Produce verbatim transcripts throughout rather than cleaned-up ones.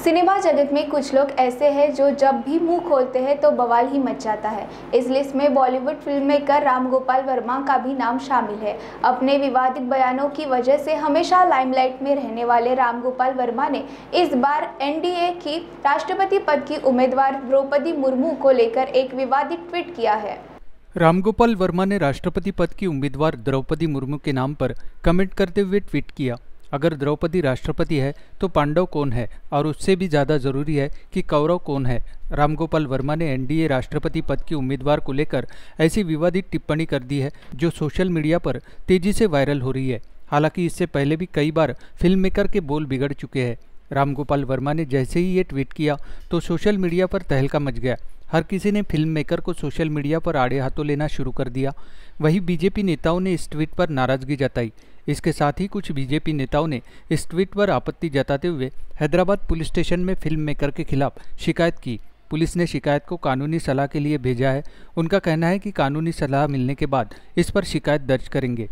Cinema जगत में कुछ लोग ऐसे हैं जो जब भी मुंह खोलते हैं तो बवाल ही मच जाता है। इस लिस्ट में बॉलीवुड फिल्म मेकर राम गोपाल वर्मा का भी नाम शामिल है। अपने विवादित बयानों की वजह से हमेशा लाइमलाइट में रहने वाले राम गोपाल वर्मा ने इस बार एनडीए की राष्ट्रपति पद की उम्मीदवार द्रौपदी मुर्मू को लेकर एक विवादित ट्वीट किया है। राम गोपाल वर्मा ने राष्ट्रपति पद की उम्मीदवार द्रौपदी मुर्मू के नाम पर कमेंट करते हुए ट्वीट किया, अगर द्रौपदी राष्ट्रपति है तो पांडव कौन है, और उससे भी ज़्यादा ज़रूरी है कि कौरव कौन है। राम गोपाल वर्मा ने एनडीए राष्ट्रपति पद की उम्मीदवार को लेकर ऐसी विवादित टिप्पणी कर दी है जो सोशल मीडिया पर तेज़ी से वायरल हो रही है। हालांकि इससे पहले भी कई बार फिल्म मेकर के बोल बिगड़ चुके हैं। राम गोपाल वर्मा ने जैसे ही ये ट्वीट किया तो सोशल मीडिया पर तहलका मच गया। हर किसी ने फिल्म मेकर को सोशल मीडिया पर आड़े हाथों लेना शुरू कर दिया। वहीं बीजेपी नेताओं ने इस ट्वीट पर नाराज़गी जताई। इसके साथ ही कुछ बीजेपी नेताओं ने इस ट्वीट पर आपत्ति जताते हुए हैदराबाद पुलिस स्टेशन में फिल्म मेकर के खिलाफ शिकायत की। पुलिस ने शिकायत को कानूनी सलाह के लिए भेजा है। उनका कहना है कि कानूनी सलाह मिलने के बाद इस पर शिकायत दर्ज करेंगे।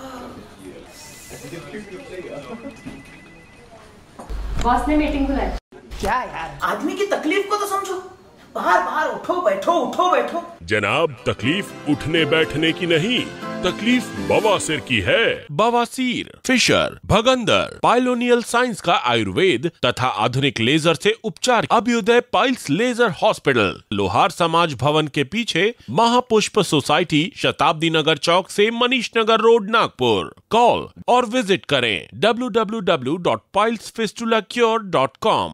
बॉस ने मीटिंग बुलाई। क्या यार, आदमी की तकलीफ को तो समझो। बाहर बाहर उठो बैठो उठो बैठो। जनाब, तकलीफ उठने बैठने की नहीं, तकलीफ बवासीर की है। बवासीर, फिशर, भगंदर, पाइलोनियल साइंस का आयुर्वेद तथा आधुनिक लेजर से उपचार। अभ्युदय पाइल्स लेजर हॉस्पिटल, लोहार समाज भवन के पीछे, महापुष्प सोसाइटी, शताब्दी नगर चौक से मनीष नगर रोड, नागपुर। कॉल और विजिट करें W W W dot piles fistula cure dot com.